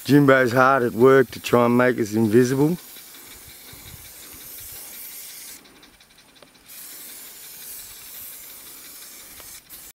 Jimbo's hard at work to try and make us invisible.